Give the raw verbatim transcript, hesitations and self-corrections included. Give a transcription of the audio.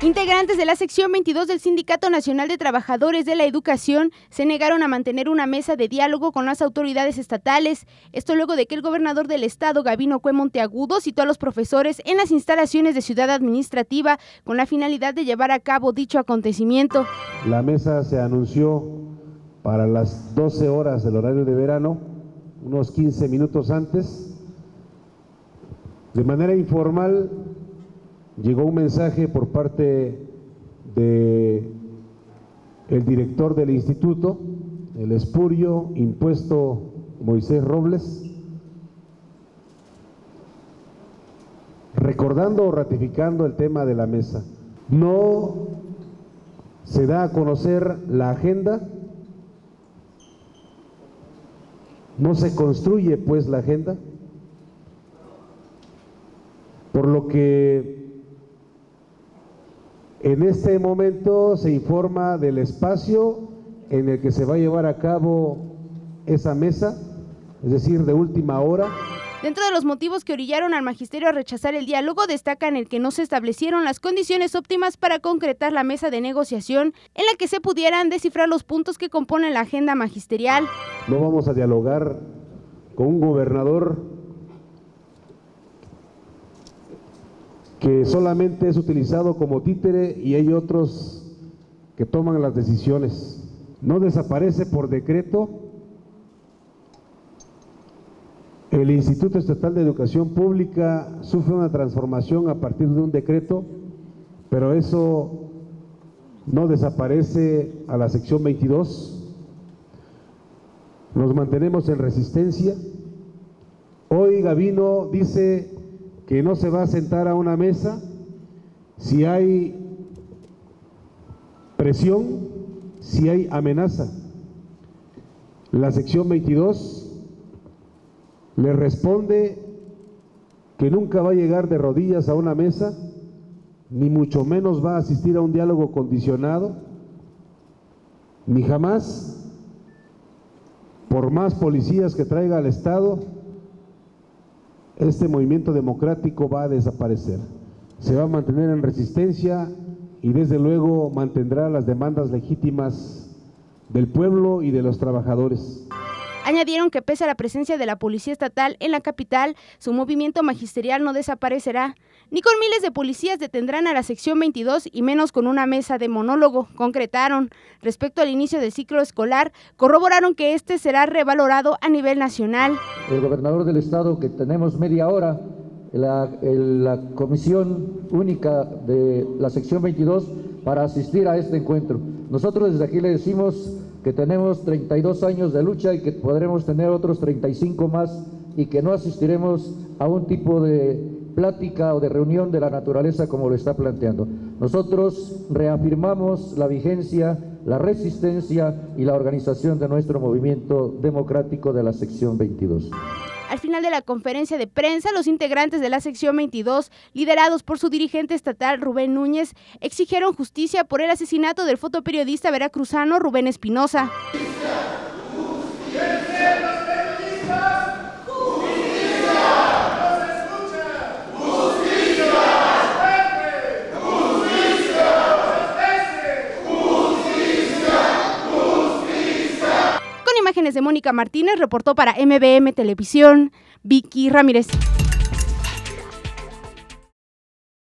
Integrantes de la sección veintidós del Sindicato Nacional de Trabajadores de la Educación se negaron a mantener una mesa de diálogo con las autoridades estatales. Esto luego de que el gobernador del estado, Gabino Cue Monteagudo, citó a los profesores en las instalaciones de Ciudad Administrativa con la finalidad de llevar a cabo dicho acontecimiento. La mesa se anunció para las doce horas del horario de verano, unos quince minutos antes. De manera informal, llegó un mensaje por parte de el director del instituto, el espurio impuesto Moisés Robles, recordando o ratificando el tema de la mesa. No se da a conocer la agenda, no se construye pues la agenda, por lo que en este momento se informa del espacio en el que se va a llevar a cabo esa mesa, es decir, de última hora. Dentro de los motivos que orillaron al magisterio a rechazar el diálogo, destacan el que no se establecieron las condiciones óptimas para concretar la mesa de negociación en la que se pudieran descifrar los puntos que componen la agenda magisterial. No vamos a dialogar con un gobernador que solamente es utilizado como títere y hay otros que toman las decisiones. No desaparece por decreto el Instituto Estatal de Educación Pública, sufre una transformación a partir de un decreto, pero eso no desaparece a la sección veintidós. Nos mantenemos en resistencia. Hoy Gabino dice que no se va a sentar a una mesa si hay presión, si hay amenaza. La sección veintidós le responde que nunca va a llegar de rodillas a una mesa, ni mucho menos va a asistir a un diálogo condicionado, ni jamás, por más policías que traiga al Estado, este movimiento democrático va a desaparecer. Se va a mantener en resistencia y desde luego mantendrá las demandas legítimas del pueblo y de los trabajadores. Añadieron que pese a la presencia de la Policía Estatal en la capital, su movimiento magisterial no desaparecerá. Ni con miles de policías detendrán a la sección veintidós y menos con una mesa de monólogo, concretaron. Respecto al inicio del ciclo escolar, corroboraron que este será revalorado a nivel nacional. El gobernador del estado, que tenemos media hora, la, el, la comisión única de la sección veintidós para asistir a este encuentro. Nosotros desde aquí le decimos que tenemos treinta y dos años de lucha y que podremos tener otros treinta y cinco más y que no asistiremos a un tipo de plática o de reunión de la naturaleza como lo está planteando. Nosotros reafirmamos la vigencia, la resistencia y la organización de nuestro movimiento democrático de la sección veintidós. Al final de la conferencia de prensa, los integrantes de la sección veintidós, liderados por su dirigente estatal Rubén Núñez, exigieron justicia por el asesinato del fotoperiodista veracruzano Rubén Espinosa. Imágenes de Mónica Martínez, reportó para M B M Televisión, Vicky Ramírez.